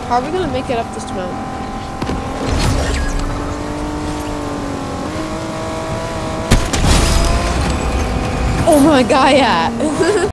How are we gonna make it up this mountain? Oh my god, yeah.